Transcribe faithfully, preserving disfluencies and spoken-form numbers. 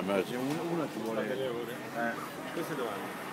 immagino. Uno, uno ci vuole... Delle ore. Eh. Queste dove vanno?